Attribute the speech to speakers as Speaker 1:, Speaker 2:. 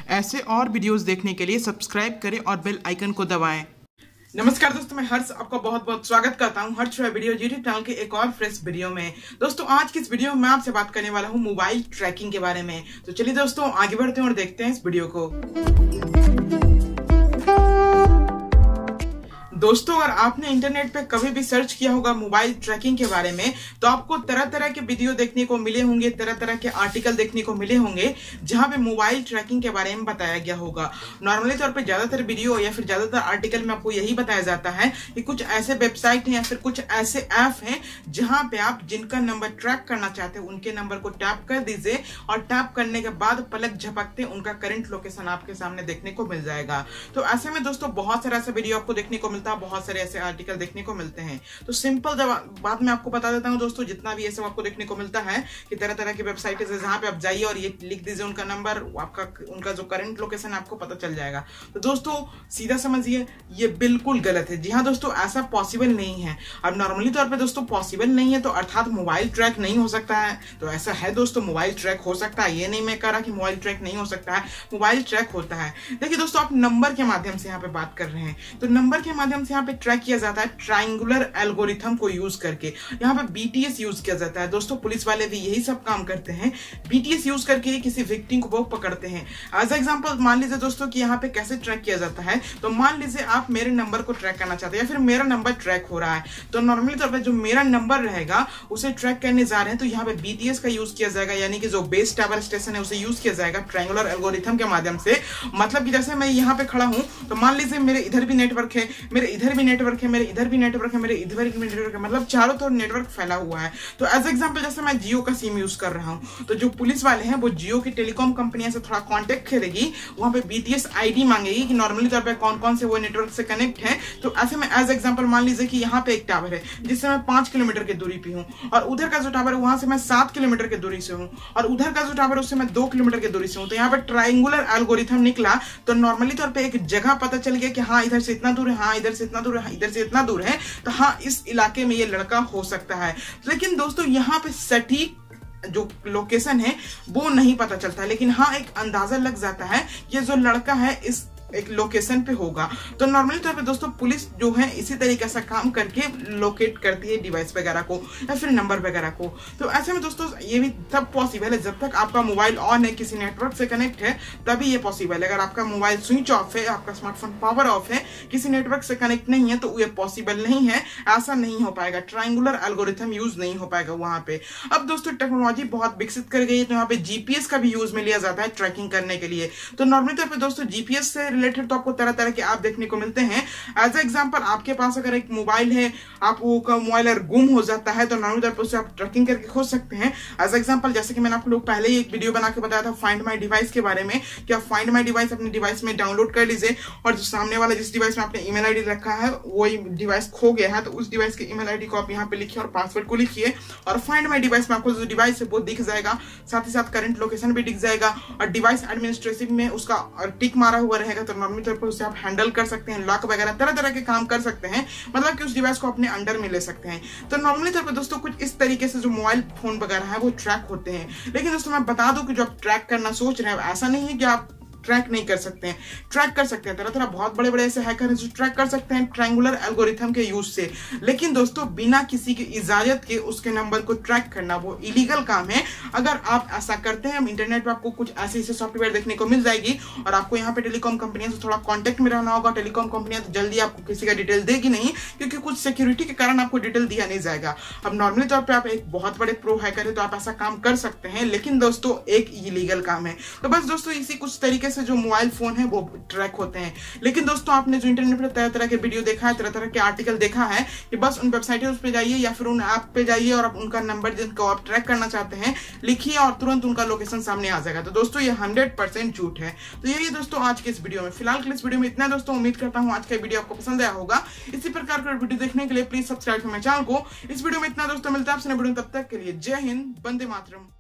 Speaker 1: ऐसे और वीडियोस देखने के लिए सब्सक्राइब करें और बेल आइकन को दबाएं। नमस्कार दोस्तों, मैं हर्ष आपका बहुत बहुत स्वागत करता हूं हर्ष वीडियो यूट्यूब चैनल के एक और फ्रेश वीडियो में। दोस्तों आज की इस वीडियो में मैं आपसे बात करने वाला हूं मोबाइल ट्रैकिंग के बारे में। तो चलिए दोस्तों आगे बढ़ते हैं और देखते हैं इस वीडियो को। दोस्तों अगर आपने इंटरनेट पे कभी भी सर्च किया होगा मोबाइल ट्रैकिंग के बारे में, तो आपको तरह तरह के वीडियो देखने को मिले होंगे, तरह तरह के आर्टिकल देखने को मिले होंगे जहां पे मोबाइल ट्रैकिंग के बारे में बताया गया होगा। नॉर्मली तौर पे ज्यादातर वीडियो या फिर ज्यादातर आर्टिकल में आपको यही बताया जाता है कि कुछ ऐसे वेबसाइट हैं या फिर कुछ ऐसे ऐप हैं जहां पे आप जिनका नंबर ट्रैक करना चाहते हैं उनके नंबर को टैप कर दीजिए और टैप करने के बाद पलक झपकते उनका करंट लोकेशन आपके सामने देखने को मिल जाएगा। तो ऐसे में दोस्तों बहुत सारा ऐसा वीडियो आपको देखने को मिलता है, बहुत सारे ऐसे आर्टिकल देखने को मिलते हैं। तो सिंपल बात मैं आपको बता देता हूं दोस्तों, जितना भी ये सब आपको देखने को मिलता है कि तरह तरह की वेबसाइट है जहां पे आप जाइए और ये लिख दीजिए उनका नंबर, आपका उनका जो करंट लोकेशन आपको पता चल जाएगा। तो दोस्तों सीधा समझिए ये बिल्कुल गलत है। जी हाँ दोस्तों, ऐसा पॉसिबल नहीं है। अब नॉर्मली तौर पे दोस्तों पॉसिबल नहीं है तो अर्थात मोबाइल ट्रैक नहीं हो सकता है, तो ऐसा है दोस्तों, मोबाइल ट्रैक हो सकता है। ये नहीं मैं कह रहा कि मोबाइल ट्रैक नहीं हो सकता है, मोबाइल ट्रैक होता है। देखिए दोस्तों आप नंबर के माध्यम से यहाँ पे बात कर रहे हैं, तो नंबर के माध्यम से यहाँ पे ट्रैक किया जाता है ट्रायंगुलर एल्गोरिथम को यूज करके। यहाँ पे बीटीएस यूज किया जाता है। दोस्तों पुलिस वाले भी यही सब काम करते हैं, बीटीएस यूज करके किसी विक्टिम को वो पकड़ते हैं। एज एग्जांपल मान लीजिए दोस्तों कि यहाँ पे कैसे ट्रैक किया जाता है, तो मान लीजिए आप मेरे नंबर को ट्रैक करना चाहते हैं या फिर मेरा नंबर ट्रैक हो रहा है, तो नॉर्मली तौर पर जो मेरा नंबर रहेगा उसे ट्रैक करने जा रहे हैं, तो यहाँ पे बीटीएस का यूज किया जाएगा, यानी कि जो बेस टावर स्टेशन है उसे यूज किया जाएगा ट्रायंगुलर एल्गोरिथम के माध्यम से। मतलब कि जैसे मैं यहाँ पे खड़ा हूँ तो मान लीजिए मेरे इधर भी नेटवर्क है, मेरे इधर भी नेटवर्क है, मेरे इधर भी नेटवर्क है, मेरे इधर भी नेटवर्क है, मतलब चारों तरफ नेटवर्क फैला हुआ है। तो एज एग्जांपल जैसे मैं जियो का सिम यूज कर रहा हूं, तो जो पुलिस वाले हैं वो जियो की टेलीकॉम कंपनियों से थोड़ा कांटेक्ट करेगी, वहां पे बीटीएस आईडी मांगेगी कि नॉर्मली तौर पे कौन कौन से वो नेटवर्क से कनेक्ट है। तो ऐसे में एज एग्जांपल मान लीजिए कि यहाँ पे एक टावर है जिससे मैं 5 किलोमीटर की दूरी पे हूँ, और उधर का जो टावर है वहां से मैं 7 किलोमीटर की दूरी से हूँ, और उधर का जो टावर है उससे मैं 2 किलोमीटर की दूरी से हूँ। तो यहाँ पे ट्रायंगुलर एल्गोरिथम निकला, तो नॉर्मली तौर पे एक जगह पता चल गया कि हाँ इधर से इतना दूर है, हाँ इधर से इतना दूर है, इधर से इतना दूर है, तो हाँ इस इलाके में ये लड़का हो सकता है। लेकिन दोस्तों यहाँ पे सटीक जो लोकेशन है वो नहीं पता चलता है, लेकिन हाँ एक अंदाजा लग जाता है ये जो लड़का है इस एक लोकेशन पे होगा। तो नॉर्मली तौर पे दोस्तों पुलिस जो है इसी तरीके से काम करके लोकेट करती है डिवाइस वगैरह को या फिर नंबर वगैरह को। तो ऐसे में दोस्तों ये भी तब पॉसिबल है जब तक आपका मोबाइल ऑन है, किसी नेटवर्क से कनेक्ट है, तभी ये पॉसिबल है। अगर आपका मोबाइल स्विच ऑफ है, आपका स्मार्टफोन पावर ऑफ है, किसी नेटवर्क से कनेक्ट नहीं है, तो ये पॉसिबल नहीं है, ऐसा नहीं हो पाएगा, ट्रायंगुलर एल्गोरिथम यूज नहीं हो पाएगा वहां पे। अब दोस्तों टेक्नोलॉजी बहुत विकसित कर गई है, तो यहाँ पे जीपीएस का भी यूज में लिया जाता है ट्रैकिंग करने के लिए। तो नॉर्मली तौर पर दोस्तों जीपीएस से रिलेटेड तो आपको तरह तरह के ऐप देखने को मिलते हैं। एज एग्जांपल आपके पास अगर एक मोबाइल है, आपका मोबाइल अगर गुम हो जाता है, तो नॉर्मली तौर पर उसे आप ट्रैकिंग करके खोज सकते हैं। एज एग्जांपल जैसे कि मैंने आपको लोग पहले ही एक वीडियो बना के बताया था फाइंड माई डिवाइस के बारे में, कि आप फाइंड माई डिवाइस अपने डिवाइस में डाउनलोड कर लीजिए, और जो सामने वाला जिस डिवाइस में आपने ईमेल आईडी रखा है वही डिवाइस खो गया है, तो उस डिवाइस के ईमेल आईडी को आप यहाँ पे लिखिए और पासवर्ड को लिखिए, और फाइंड माई डिवाइस में आपको जो डिवाइस है वो दिख जाएगा, साथ ही साथ करंट लोकेशन भी दिख जाएगा, और डिवाइस एडमिनिस्ट्रेटिव में उसका टिक मारा हुआ रहेगा। तो नॉर्मली तौर पर उसे आप हैंडल कर सकते हैं, लॉक वगैरह तरह तरह के काम कर सकते हैं, मतलब कि उस डिवाइस को अपने अंडर में ले सकते हैं। तो नॉर्मली तौर पे दोस्तों कुछ इस तरीके से जो मोबाइल फोन वगैरह है वो ट्रैक होते हैं। लेकिन दोस्तों मैं बता दूं कि जो आप ट्रैक करना सोच रहे हैं ऐसा नहीं है कि आप ट्रैक नहीं कर सकते हैं, ट्रैक कर सकते हैं। तरह तरह बहुत बड़े बड़े ऐसे हैकर हैं जो ट्रैक कर सकते हैं ट्रायंगुलर एल्गोरिथम के यूज से, लेकिन दोस्तों बिना किसी की इजाजत के उसके नंबर को ट्रैक करना वो इलीगल काम है। अगर आप ऐसा करते हैं, इंटरनेट पर आपको कुछ ऐसे ऐसे सॉफ्टवेयर देखने को मिल जाएगी, और आपको यहाँ पे टेलीकॉम कंपनियों से थोड़ा कॉन्टेक्ट में रहना होगा। टेलीकॉम कंपनियां तो जल्दी आपको किसी का डिटेल देगी नहीं, क्योंकि कुछ सिक्योरिटी के कारण आपको डिटेल दिया नहीं जाएगा। अब नॉर्मली तौर पर आप एक बहुत बड़े प्रो हैकर है तो आप ऐसा काम कर सकते हैं, लेकिन दोस्तों एक इलीगल काम है। तो बस दोस्तों इसी कुछ तरीके से जो मोबाइल फोन है वो ट्रैक होते हैं। लेकिन दोस्तों आपने जो इंटरनेट पर तरह तरह के वीडियो देखा है, तरह तरह के आर्टिकल देखा है, कि बस उन वेबसाइटों पे जाइए या फिर उन ऐप पे जाइए और आप उनका नंबर जिनको आप ट्रैक करना चाहते हैं लिखिए और तुरंत उनका लोकेशन सामने आ जाएगा। तो दोस्तों ये 100% झूठ है। तो यही है दोस्तों आज के इस वीडियो में। फिलहाल के इस वीडियो में इतना दोस्तों, उम्मीद करता हूँ आज का वीडियो आपको पसंद आया होगा। इसी प्रकार का वीडियो देखने के लिए प्लीज सब्सक्राइब मेरे चैनल को। इस वीडियो में इतना दोस्तों, मिलता है आपसे नए वीडियो, तब तक के लिए जय हिंद, वंदे मातरम।